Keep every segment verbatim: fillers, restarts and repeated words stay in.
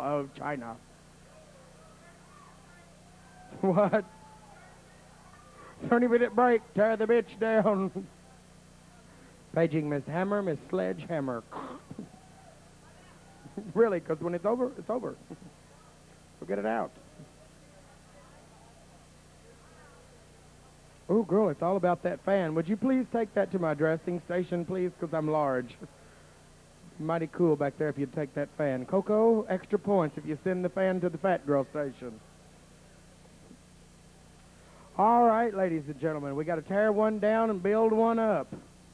of China. What? thirty minute break. Tear the bitch down. Paging Miss Hammer, Miss Sledgehammer. Really, because when it's over, it's over. So get it out. Oh, girl, it's all about that fan. Would you please take that to my dressing station, please? Because I'm large. Mighty cool back there if you'd take that fan. Coco, extra points if you send the fan to the fat girl station. All right, ladies and gentlemen, we got to tear one down and build one up.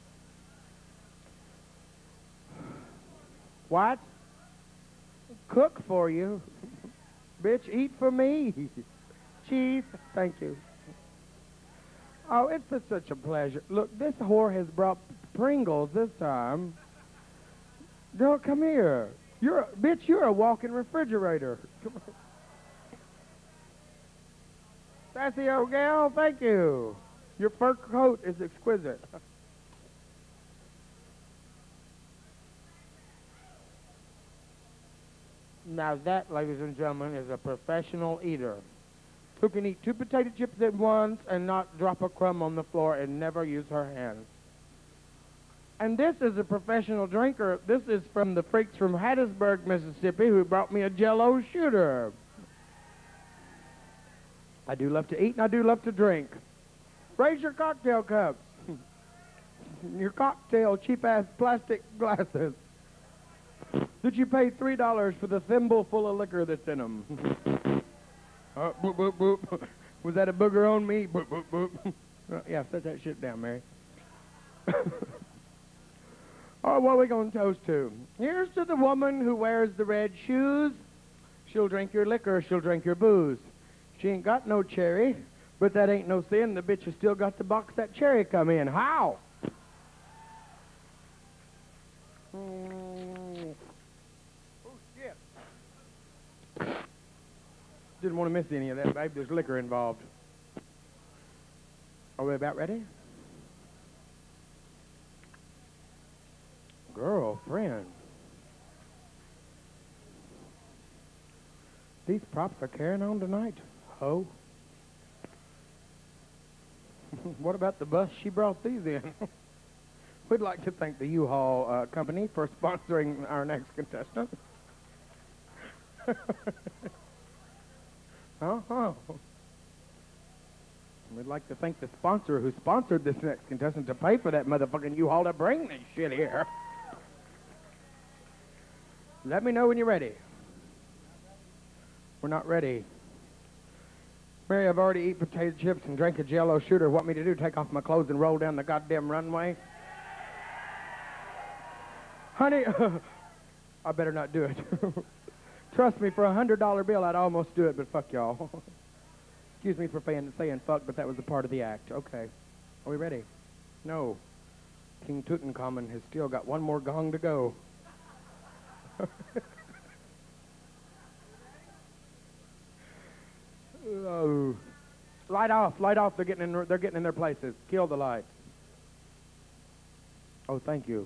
What? Cook for you. Bitch, eat for me. Cheese, thank you. Oh, it's been such a pleasure. Look, this whore has brought Pringles this time. Girl, come here. You're a, bitch, you're a walking refrigerator. Sassy old gal, thank you. Your fur coat is exquisite. Now that, ladies and gentlemen, is a professional eater who can eat two potato chips at once and not drop a crumb on the floor and never use her hands. And this is a professional drinker. This is from the freaks from Hattiesburg, Mississippi, who brought me a Jell-O shooter. I do love to eat and I do love to drink. Raise your cocktail cups. Your cocktail cheap-ass plastic glasses. Did you pay three dollars for the thimble full of liquor that's in them? Uh, boop, boop, boop. Was that a booger on me? Boop, boop, boop. Uh, yeah, set that shit down, Mary. Oh, what are we going to toast to? Here's to the woman who wears the red shoes. She'll drink your liquor, she'll drink your booze. She ain't got no cherry, but that ain't no sin. The bitch has still got the box that cherry come in. How? Mm. Oh, shit. Didn't want to miss any of that, babe. There's liquor involved. Are we about ready? Girlfriend. These props are carrying on tonight. Ho. What about the bus she brought these in? We'd like to thank the U-Haul uh, company for sponsoring our next contestant. Uh-huh. We'd like to thank the sponsor who sponsored this next contestant to pay for that motherfucking U-Haul to bring this shit here. Let me know when you're ready. We're not ready. Mary, I've already eaten potato chips and drank a Jell-O shooter. Want me to do? Take off my clothes and roll down the goddamn runway? Honey, I better not do it. Trust me, for a hundred dollar bill, I'd almost do it, but fuck y'all. Excuse me for saying, saying fuck, but that was a part of the act. Okay. Are we ready? No. King Tutankhamun has still got one more gong to go. Oh. Light off, light off. They're getting in. They're getting in their places. Kill the lights. Oh, thank you.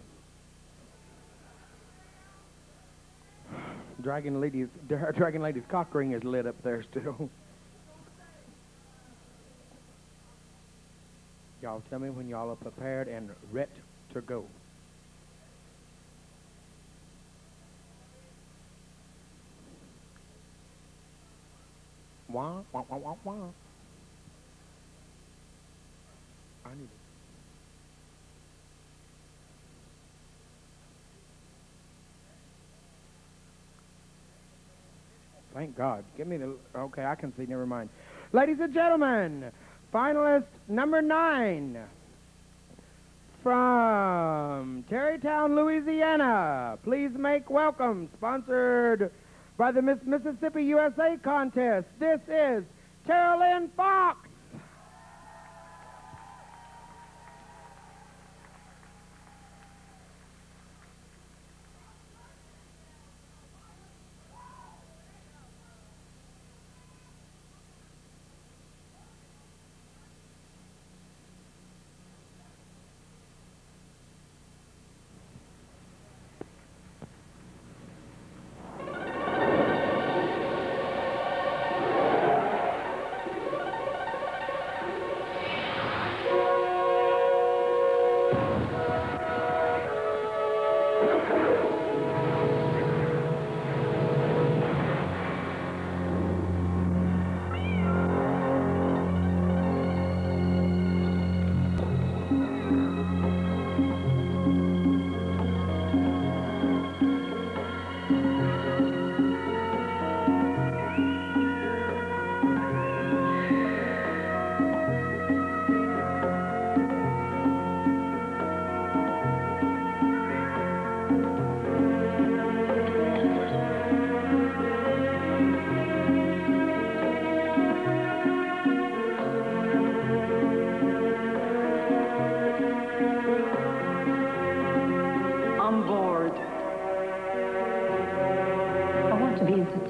Dragon Lady's Dragon Lady's cock ring is lit up there still. Y'all tell me when y'all are prepared and ready to go. Wah, wah, wah, wah, wah. I need it. Thank God. Give me the... Okay, I can see. Never mind. Ladies and gentlemen, finalist number nine from Terrytown, Louisiana. Please make welcome, sponsored by the Miss Mississippi U S A contest. This is Teryl-Lynn Foxx.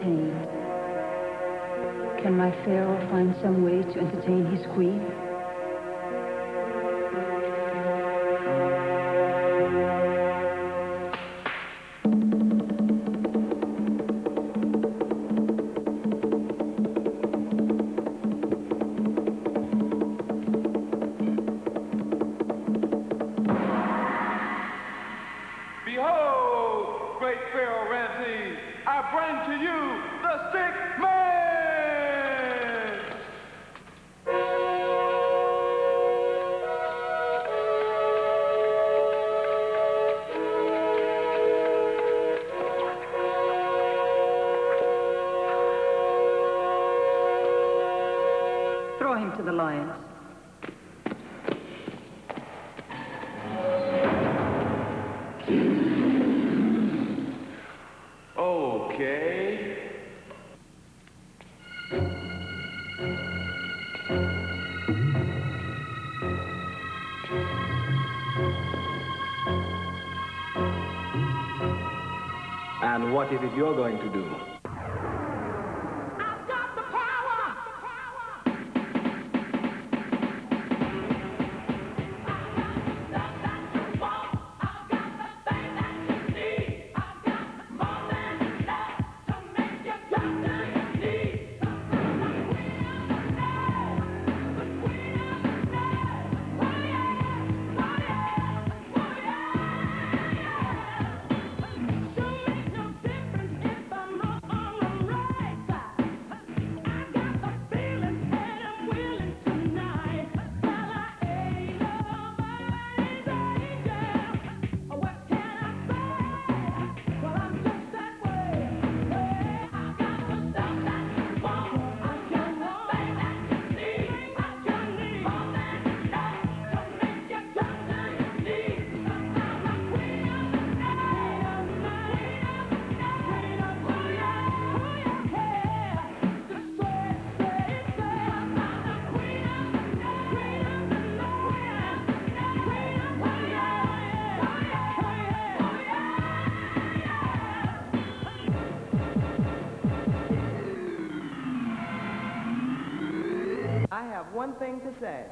entertained. Can my pharaoh find some way to entertain his queen? Behold, great Pharaoh Ramses, I bring to you the sick man! Throw him to the lions. Okay. And what is it you're going to do? I've got the power! I have one thing to say.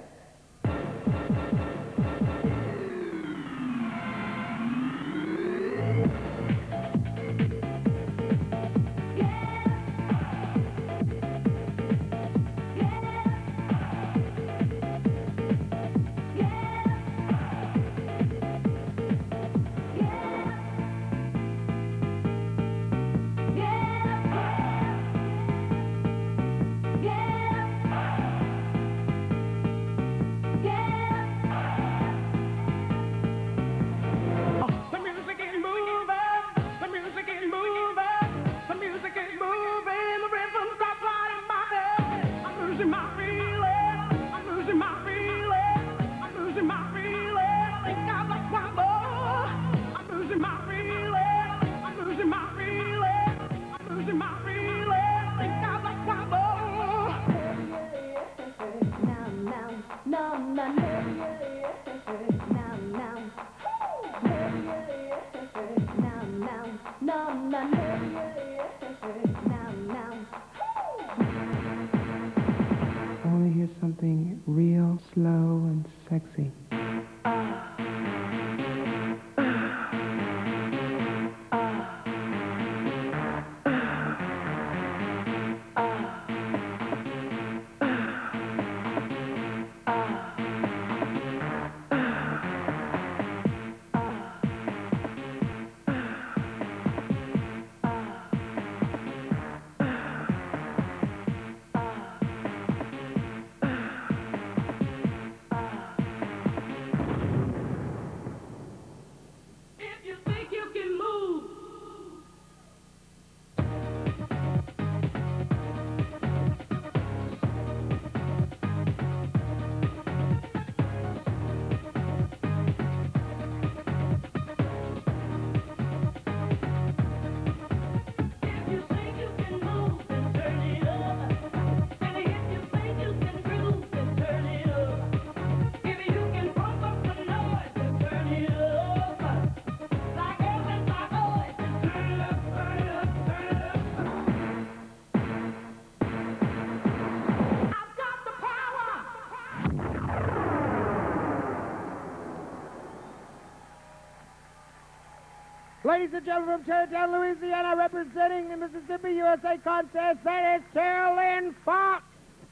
Ladies and gentlemen, from Tarrytown, Louisiana, representing the Mississippi U S A contest, that is Teryl-Lynn Foxx.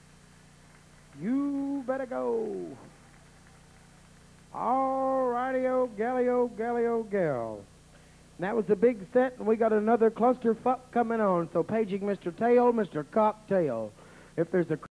You better go. All righty-o, galley-o, galley-o, gal. And that was the big set, and we got another clusterfuck coming on. So paging Mister Tail, Mister Cocktail. If there's a